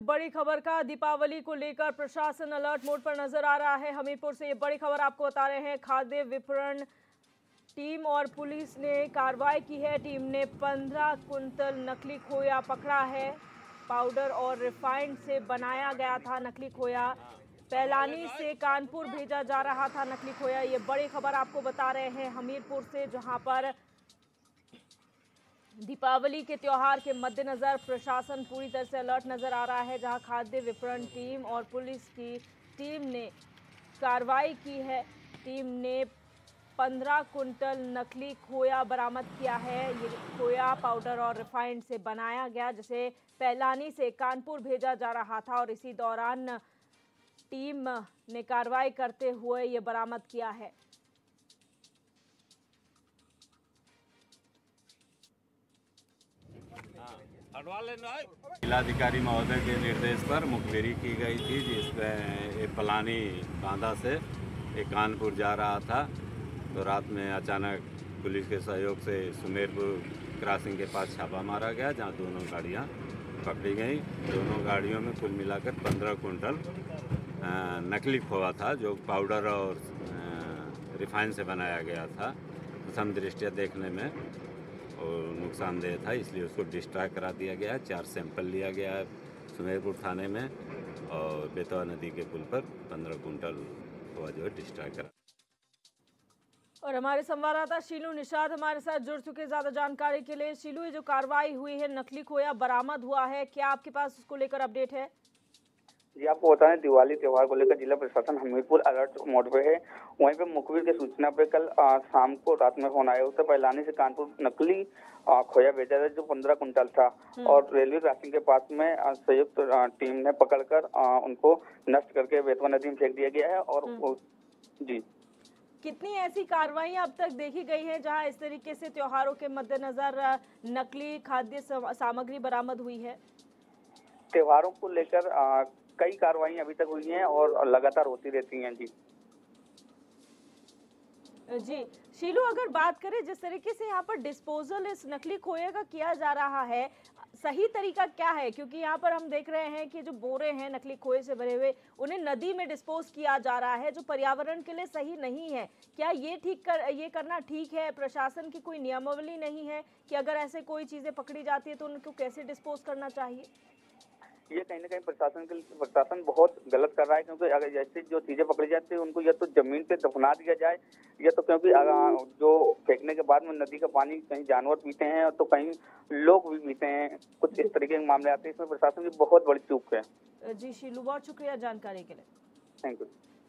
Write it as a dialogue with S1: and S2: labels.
S1: बड़ी खबर का दीपावली को लेकर प्रशासन अलर्ट मोड पर नजर आ रहा है। हमीरपुर से ये बड़ी खबर आपको बता रहे हैं। खाद्य विपणन टीम और पुलिस ने कार्रवाई की है। टीम ने 15 कुंतल नकली खोया पकड़ा है। पाउडर और रिफाइंड से बनाया गया था नकली खोया। पैलानी से कानपुर भेजा जा रहा था नकली खोया। ये बड़ी खबर आपको बता रहे हैं हमीरपुर से, जहां पर दीपावली के त्योहार के मद्देनजर प्रशासन पूरी तरह से अलर्ट नजर आ रहा है। जहां खाद्य विपणन टीम और पुलिस की टीम ने कार्रवाई की है। टीम ने 15 कुंटल नकली खोया बरामद किया है। ये खोया पाउडर और रिफाइंड से बनाया गया, जिसे पैलानी से कानपुर भेजा जा रहा था और इसी दौरान टीम ने कार्रवाई करते हुए ये बरामद किया है।
S2: जिलाधिकारी महोदय के निर्देश पर मुखबिरी की गई थी, जिसमें पलानी बांधा से एक कानपुर जा रहा था। तो रात में अचानक पुलिस के सहयोग से सुमेरपुर क्रॉसिंग के पास छापा मारा गया, जहां दोनों गाड़ियां पकड़ी गई। दोनों गाड़ियों में कुल मिलाकर 15 कुंटल नकली खोआ था, जो पाउडर और रिफाइन से बनाया गया था। प्रथम दृष्टया देखने में और नुकसानदेह था, इसलिए उसको डिस्ट्रॉय करा दिया गया। 4 सैंपल लिया गया है सुमेरपुर थाने में, और बेतवा नदी के पुल पर 15 कुंटल खोआ जो है डिस्ट्रॉय करा।
S1: और हमारे संवाददाता शीलू निषाद हमारे साथ जुड़ चुके ज्यादा जानकारी के लिए। शीलू, ये जो कार्रवाई हुई है, नकली खोया बरामद हुआ है, क्या आपके पास उसको लेकर अपडेट है?
S3: जी, आपको बता दें, दिवाली त्योहार को लेकर जिला प्रशासन हमीरपुर अलर्ट मोड पे है। वहीं पे मुखबिर की सूचना पे कल शाम को रात में फोन आया। उससे पैलानी से कानपुर नकली खोया भेजा था, जो 15 कुंटल था, और रेलवे क्रॉसिंग के पास में संयुक्त टीम ने पकड़कर उनको नष्ट करके बेतवा नदी में फेंक दिया गया है। और जी,
S1: कितनी ऐसी कार्रवाई अब तक देखी गई है जहां इस तरीके से त्योहारों के मद्देनजर नकली खाद्य सामग्री बरामद हुई है?
S3: त्योहारों को लेकर कई कार्रवाई अभी तक हुई हैं और लगातार होती रहती हैं। जी
S1: जी शीलू, अगर बात करें जिस तरीके से यहाँ पर डिस्पोजल इस नकली खोए का किया जा रहा है, सही तरीका क्या है? क्योंकि यहाँ पर हम देख रहे हैं कि जो बोरे हैं नकली खोए से भरे हुए, उन्हें नदी में डिस्पोज किया जा रहा है, जो पर्यावरण के लिए सही नहीं है। क्या ये करना ठीक है? प्रशासन की कोई नियमावली नहीं है कि अगर ऐसे कोई चीजें पकड़ी जाती है तो उनको कैसे डिस्पोज करना चाहिए?
S3: ये कहीं ना कहीं प्रशासन बहुत गलत कर रहा है, क्योंकि अगर जैसे जो चीजें पकड़ी जाती है उनको या तो जमीन पे दफना दिया जाए, या तो क्योंकि जो फेंकने के बाद में नदी का पानी कहीं जानवर पीते हैं तो कहीं लोग भी पीते हैं। कुछ इस तरीके के मामले आते हैं। इसमें प्रशासन की बहुत बड़ी चूक है।
S1: जी शीलू, बहुत शुक्रिया जानकारी के लिए।
S3: Thank you.